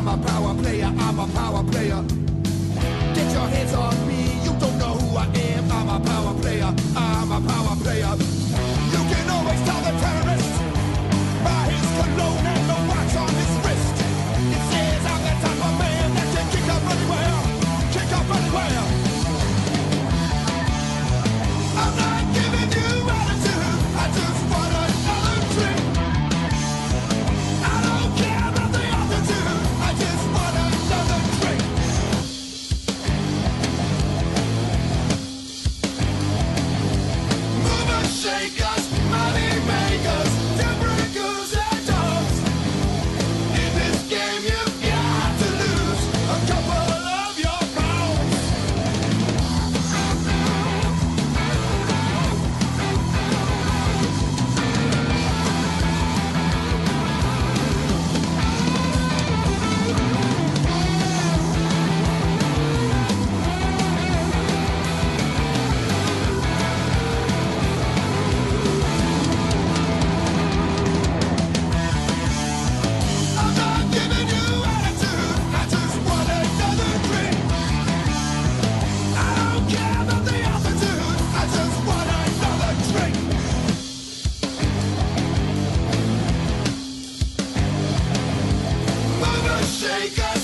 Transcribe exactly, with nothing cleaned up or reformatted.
a power player, I'm a power player. Get your hands on me, you don't know who I am. I'm a power player, I'm a power player. You can always tell the terrorist by his cologne and the watch on his wrist. It says I'm the type of man that can kick up anywhere, kick up anywhere. I'm not giving you attitude, I just want another drink. I don't care about the altitude, I just want another drink. Movers, shakers, money makers, deal breakers and dogs. In this game you've got to lose a couple of your pounds. I'm not giving you attitude, I just want another drink. I don't care about the altitude, I just want another drink. Movers, shakers,